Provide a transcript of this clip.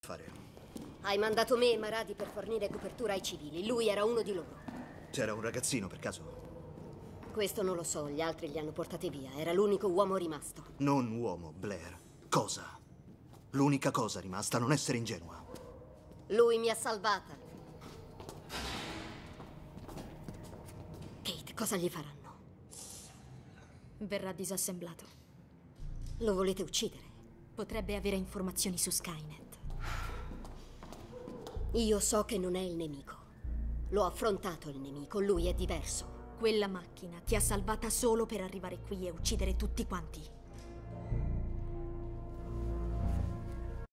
fare? Hai mandato me e Maradi per fornire copertura ai civili. Lui era uno di loro. C'era un ragazzino per caso? Questo non lo so, gli altri li hanno portati via. Era l'unico uomo rimasto. Non uomo, Blair. Cosa? L'unica cosa rimasta, non essere ingenua. Lui mi ha salvata. Kate, cosa gli faranno? Verrà disassemblato. Lo volete uccidere? Potrebbe avere informazioni su Skynet. Io so che non è il nemico. L'ho affrontato il nemico, lui è diverso. Quella macchina ti ha salvata solo per arrivare qui e uccidere tutti quanti.